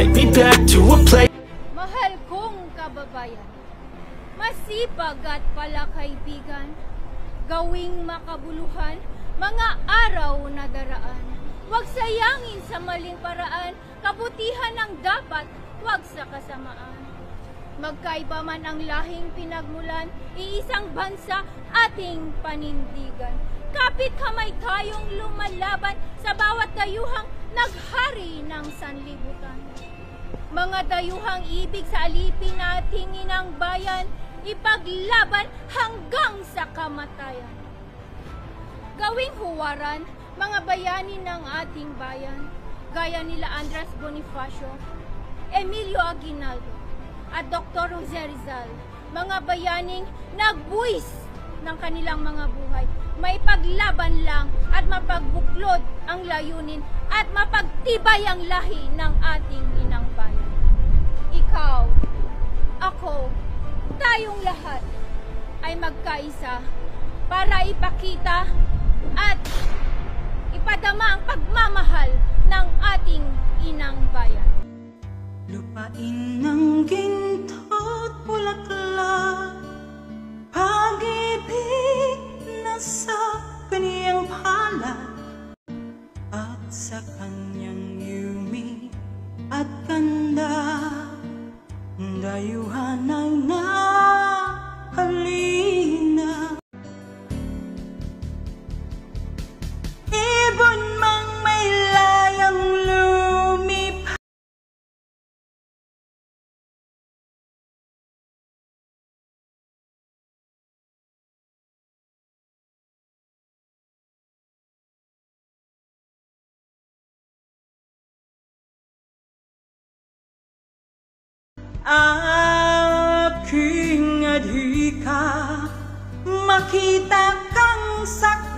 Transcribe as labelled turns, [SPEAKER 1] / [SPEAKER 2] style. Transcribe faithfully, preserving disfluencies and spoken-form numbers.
[SPEAKER 1] take me back to a place.
[SPEAKER 2] Mahal kong kababayan, masipag at pala kaibigan, gawing makabuluhan, mga araw na daraan. Huwag sayangin sa maling paraan, kabutihan ang dapat, huwag sa kasamaan. Magkaiba man ang lahing pinagmulan, iisang bansa ating panindigan. Kapit kamay tayong lumalaban sa bawat dayuhang naghari ng sanlibutan. Mga dayuhang ibig sa alipin nating inang bayan, ipaglaban hanggang sa kamatayan. Gawing huwaran, mga bayani ng ating bayan, gaya nila Andres Bonifacio, Emilio Aguinaldo, at Doctor Jose Rizal, mga bayaning nagbuwis ng kanilang mga buhay, may paglaban lang at mapagbuklod ang layunin at mapagtibay ang lahi ng ating inang bayan. Ikaw, ako, tayong lahat ay magkaisa para ipakita at ipadama ang pagmamahal ng ating inang bayan.
[SPEAKER 3] Lupain ng ginto't bulaklak, pag-ibig na sa kaniyang palad, at sa kanyang yumi at ganda, dayuhan ay nahalina. Ibon mang may layang lumipad, aking adhika, makita kang sak